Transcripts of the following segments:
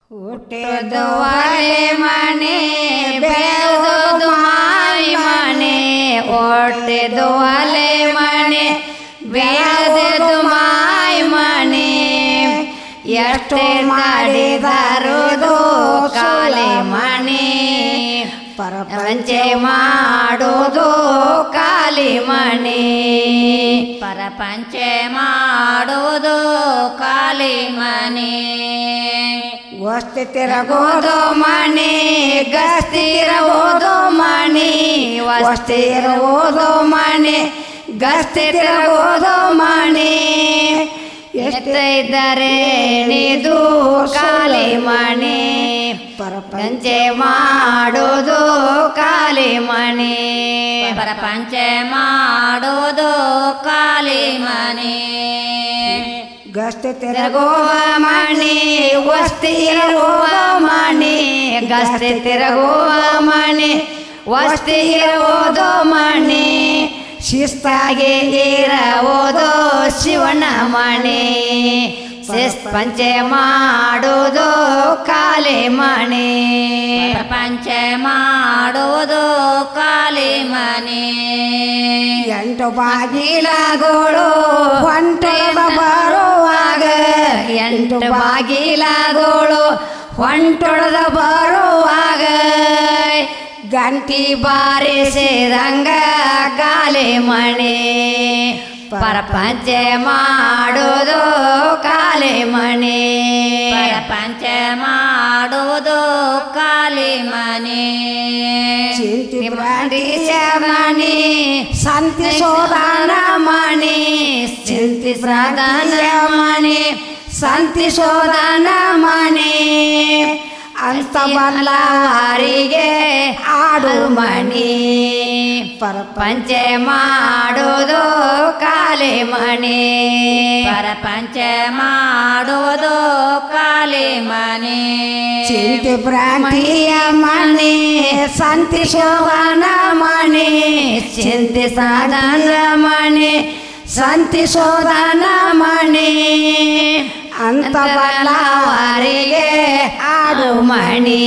ಹುಟ್ಟಿದು ಒಲೆ ಮನೆ ಬೆಳೆದು ಮಾಯಿ ಮನೆ ಹುಟ್ಟಿದು ಒಲೆ ಮನೆ ಬೆಳೆದು ಮಾಯಿ ಮನೆ ಎಷ್ಟು ಮಾಡಿದರುದು ಕಾಲಿ ಮನೆ ಪರಪಂಚೆ ಮಾಡುವುದು ಕಾಲಿ ಮನೆ ಪರಪಂಚೆ ಮಾಡುವುದು ಕಾಲಿ ಮನೆ ವಸ್ತಿ ತಿರಗೋದು ಮನೆ ಗಸ್ತಿ ಇರಬಹುದು ಮನೆ ವಸ್ತಿ ಇರಬಹುದು ಮನೆ ಗಸ್ತಿ ತಿರಗೋದು ಮನೆ ಎಷ್ಟೈದರೆ ನಿದು ಕಾಲಿ ಮನೆ ಪರಪಂಚೆ ಮಾಡುವುದು ಕಾಲಿ ಮನೆ ಪರಪಂಚೆ ಮಾಡುವುದು ಕಾಲಿ ಮನೆ ಗಸ್ತಿ ತಿರಗುವ ಮನೆ ವಸ್ತಿ ಇರುವ ಮನೆ ಗಸ್ತಿ ತಿರುಗುವ ಮನೆ ವಸ್ತಿ ಇರುವುದು ಮನೆ ಶಿಸ್ತಾಗಿ ಇರುವುದು ಶಿವನ ಮನೆ ಪಂಚೆ ಮಾಡುವುದು ಕಾಲಿ ಮನೆ ಪಂಚೆ ಮಾಡುವುದು ಕಾಲಿ ಮನೆ ಎಂಟು ಬಾಗಿಲಗಳು ಹೊಂಟದ ಬರುವಾಗ ಎಂಟು ಬಾಗಿಲಗಳು ಹೊಂಟೊಡೆದ ಬರುವಾಗ ಗಂಟಿ ಬಾರಿಸಿದಂಗ ಕಾಲಿ ಮನೆ ಪರಪಂಚೆ ಮಾಡುವುದು ಕಾಲಿ ಮನೆ ಪರಪಂಚೆ ಮಾಡುವುದು ಕಾಲಿ ಮನೆ ಚಿಂತಿ ಮಾಡಿಸ ಮನೆ ಶಾಂತಿ ಸೋದಾನ ಮನೆ ಚಿಂತಿ ಸಾಧನ ಮನೆ ಶಾಂತಿ ಸೋದಾನ ಮನೆ ಅಂತ ಬಲ್ಲಾರಿಗೆ ಆಡು ಮನೆ ಪರಪಂಚೆ ಮಾಡುವುದು ಕಾಲಿ ಮನೆ ಪರಪಂಚೆ ಮಾಡುವುದು ಕಾಲಿ ಮನೆ ಚಿಂತೆ ಭ್ರಾಂತಿಯ ಮನೆ ಶಾಂತಿ ಶೋಭನ ಮನೆ ಚಿಂತೆ ಸಾಧನ ಮನೆ ಶಾಂತಿ ಶೋಧನ ಮನೆ ಅಂತ ಬಲ್ಲಾರಿಗೆ ಆಡು ಮನೆ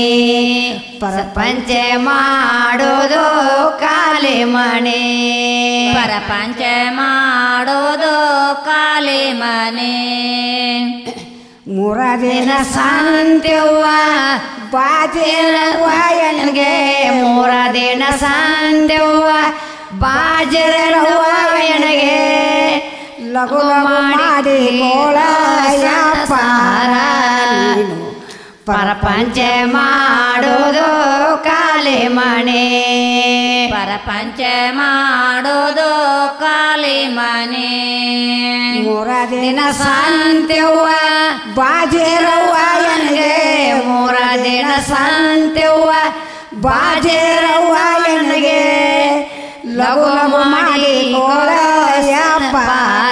ಪರಪಂಚೆ ಮಾಡುವುದು ಕಾಲಿ ಮನೆ ಪರಪಂಚೆ ಮಾಡುವುದು ಕಾಲಿ ಮನೆ ಮೂರ ದಿನ ಸಂತ್ಯವ್ವ ಬಾಜಿರವಯನಿಗೆ ಮೂರ ದಿನ ಸಂತ್ಯವ್ವ ಬಾಜರವಯನಿಗೆ ಲಘು ಮಾಡಿ ಪಾರ ಪರಪಂಚೆ ಮಾಡುವುದು ಕಾಲಿ ಮನೆ ಪರಪಂಚೆ ಮಾಡುವುದು ಕಾಲಿ ಮನೆ ಮೂರ ದಿನ ಸಂತ್ಯವ್ವ ಬಾಜಿರವಯನಿಗೆ ಮೂರ ದಿನ ಸಂತ್ಯವ್ವ ಬಾಜಿರವಯನಿಗೆ ಲಘು ಮಾಡಿ ಪಾರ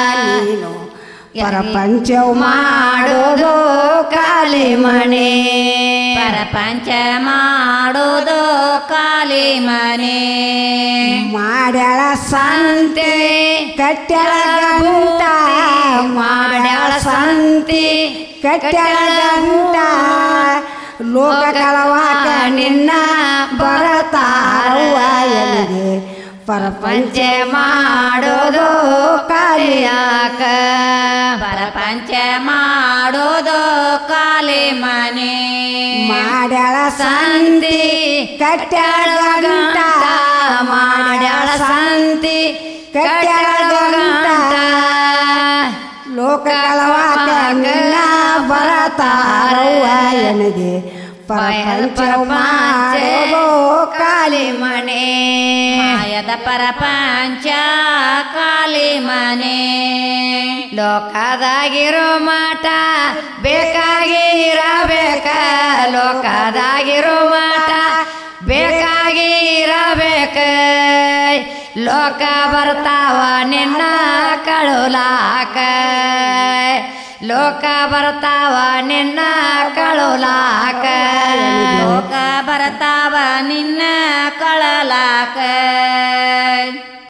ಪರಪಂಚವು ಮಾಡುವುದು ಕಾಲಿ ಮನೆ ಪರಪಂಚ ಮಾಡುವುದು ಕಾಲಿ ಮನೆ ಮಾಡ್ಯಾಳ ಸಂತೆ ಕಟ್ಟ್ಯಾಳ ಗಂಟ ಮಾಡ್ಯಾಳ ಸಂತಿ ಕಟ್ಟ್ಯಾಳ ಗಂಟ ಲೋಕ ಕಳವಾಕ ನಿನ್ನ ಬರತಾರುವ ಎಲ್ಲಿಗೆ ಪರಪಂಚೆ ಮಾಡೋದು ಕಾಲಿಯಾಕ ಪರಪಂಚೆ ಮಾಡೋದು ಕಾಲಿ ಮನೆ ಮಾಡ್ಯಾಳ ಸಂತಿ ಕಟ್ಟ್ಯಾಳ ಗಂಟ ಮಾಡ್ಯಾಳ ಸಂತಿ ಕಟ್ಟ್ಯಾಳ ಗಂಟ ಲೋಕ ಕಳವಾಕ ನಿನ್ನ ಬರತಾರುವ ಎಲ್ಲಿಗೆ ಪರಪಂಚ ಕಾಲಿ ಮನೆ ಮಾಯದ ಪರಪಂಚ ಕಾಲಿ ಮನೆ ಲೋಕದಾಗಿರೋ ಮಾಟ ಬೇಕಾಗಿರಬೇಕ ಲೋಕದಾಗಿರೋ ಮಾಟ ಬೇಕಾಗಿರಬೇಕ ಲೋಕ ಬರ್ತಾವ ನಿನ್ನ ಕಳುಲಾಕ ಲೋಕ ಬರ್ತಾವ ನಿನ್ನ ಕಳುಲಾಕ ಲೋಕ ಬರ್ತಾವ ನಿನ್ನ ಕಳಲಾಕ